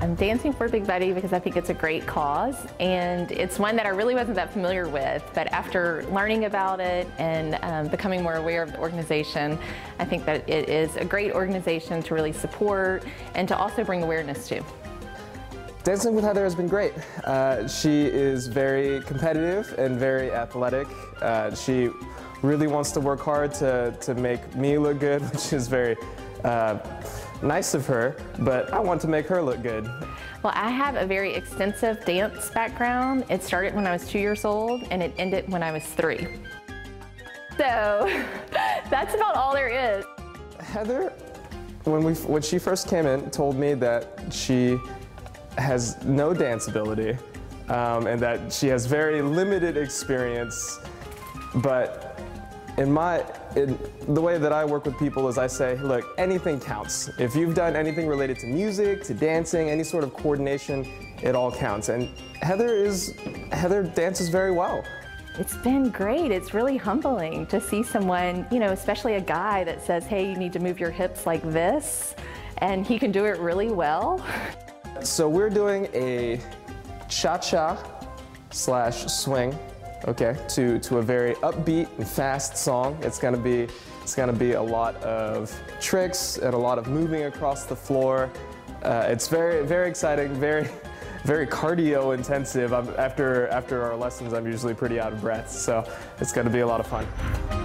I'm dancing for Big Buddy because I think it's a great cause, and it's one that I really wasn't that familiar with, but after learning about it and becoming more aware of the organization, I think that it is a great organization to really support and to also bring awareness to. Dancing with Heather has been great. She is very competitive and very athletic. She really wants to work hard to make me look good, which is very nice of her, but I want to make her look good. Well, I have a very extensive dance background. It started when I was 2 years old and it ended when I was 3. So that's about all there is. Heather, when she first came in, told me that she has no dance ability and that she has very limited experience, but in the way that I work with people is I say, look, anything counts. If you've done anything related to music, to dancing, any sort of coordination, it all counts. And Heather dances very well. It's been great. It's really humbling to see someone, you know, especially a guy that says, hey, you need to move your hips like this, and he can do it really well. So we're doing a cha-cha / swing. Okay, to a very upbeat and fast song. It's gonna be a lot of tricks and a lot of moving across the floor. It's very exciting, very cardio intensive. After our lessons, I'm usually pretty out of breath, so it's gonna be a lot of fun.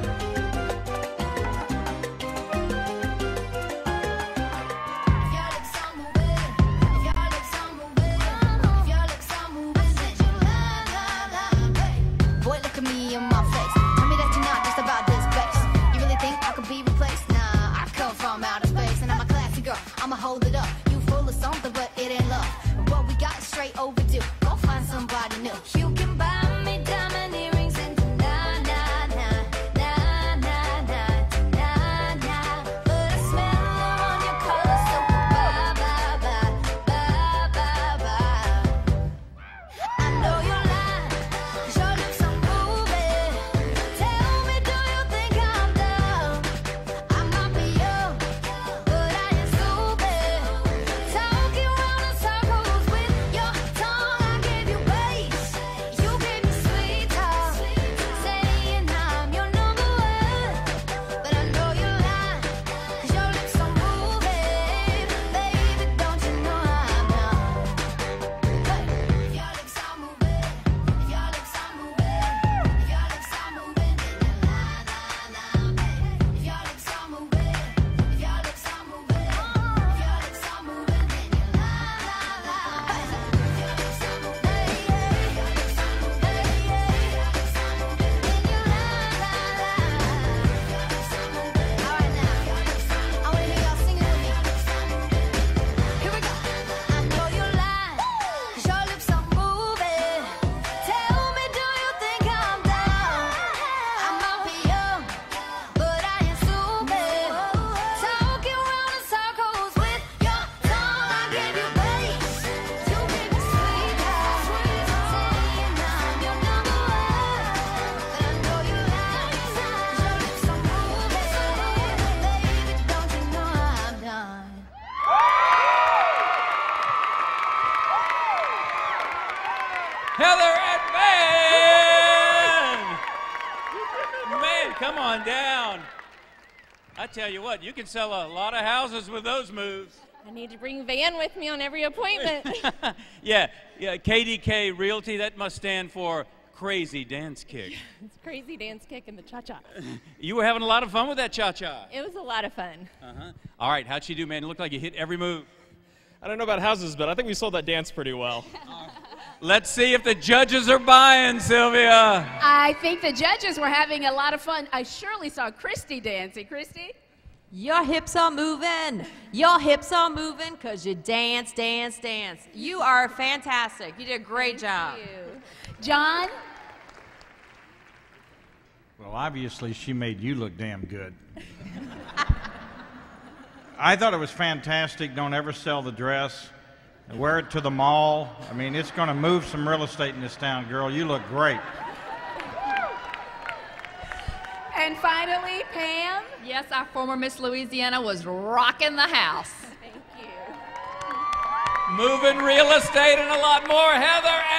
Heather and Man! Man, come on down. I tell you what, you can sell a lot of houses with those moves. I need to bring Van with me on every appointment. Yeah, KDK Realty, that must stand for Crazy Dance Kick. It's Crazy Dance Kick and the cha-cha. You were having a lot of fun with that cha-cha. It was a lot of fun. All right, how'd she do, man? It looked like you hit every move. I don't know about houses, but I think we sold that dance pretty well. Let's see if the judges are buying, Sylvia. I think the judges were having a lot of fun. I surely saw Christy dancing. Christy? Your hips are moving. Your hips are moving because you dance, dance, dance. You are fantastic. You did a great job. Thank you. John? Well, obviously, she made you look damn good. I thought it was fantastic. Don't ever sell the dress. Wear it to the mall. I mean, it's going to move some real estate in this town, girl. You look great. And finally, Pam? Yes, our former Miss Louisiana was rocking the house. Thank you. moving real estate and a lot more, Heather